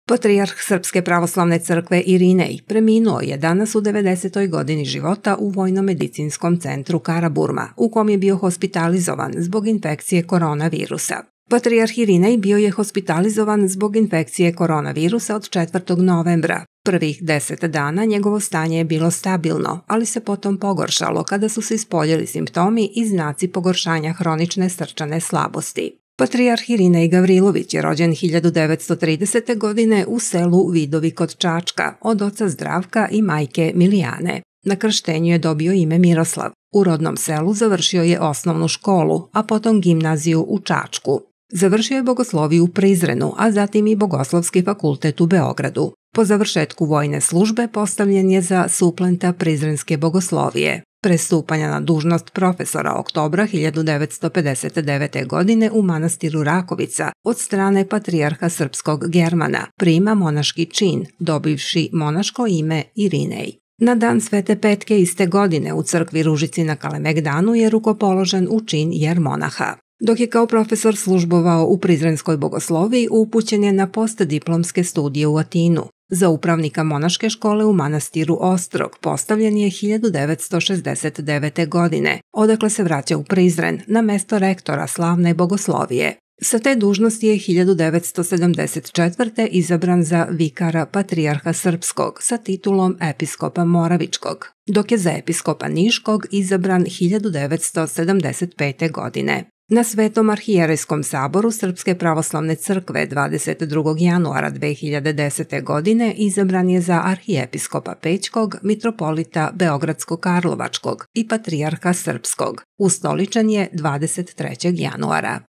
Patrijarh Srpske pravoslavne crkve Irinej preminuo je danas u 90. godini života u Vojno-medicinskom centru Karaburma, u kom je bio hospitalizovan zbog infekcije koronavirusa. Patrijarh Irinej bio je hospitalizovan zbog infekcije koronavirusa od 4. novembra. Prvih 10 dana njegovo stanje je bilo stabilno, ali se potom pogoršalo kada su se ispoljili simptomi i znaci pogoršanja hronične srčane slabosti. Patrijarh Irinej Gavrilović je rođen 1930. godine u selu Vidovi kod Čačka od oca Zdravka i majke Milijane. Na krštenju je dobio ime Miroslav. U rodnom selu završio je osnovnu školu, a potom gimnaziju u Čačku. Završio je bogosloviju u Prizrenu, a zatim i Bogoslovski fakultet u Beogradu. Po završetku vojne službe postavljen je za suplenta Prizrenske bogoslovije. Pre stupanja na dužnost profesora oktobra 1959. godine u manastiru Rakovica od strane patrijarha srpskog Germana prima monaški čin, dobivši monaško ime Irinej. Na dan Svete Petke iste godine u crkvi Ružici na Kalemegdanu je rukopoložen u čin jermonaha. Dok je kao profesor službovao u Prizrenskoj bogosloviji, upućen je na postdiplomske studije u Atinu. Za upravnika monaške škole u manastiru Ostrog postavljen je 1969. godine, odakle se vraća u Prizren na mesto rektora slavne bogoslovije. Sa te dužnosti je 1974. izabran za vikara patrijarha srpskog sa titulom episkopa Moravičkog, dok je za episkopa Niškog izabran 1975. godine. Na Svetom arhijerejskom saboru Srpske pravoslavne crkve 22. januara 2010. godine izabran je za arhijepiskopa Pećkog, mitropolita Beogradsko-Karlovačkog i patrijarha srpskog. Ustoličen je 23. januara.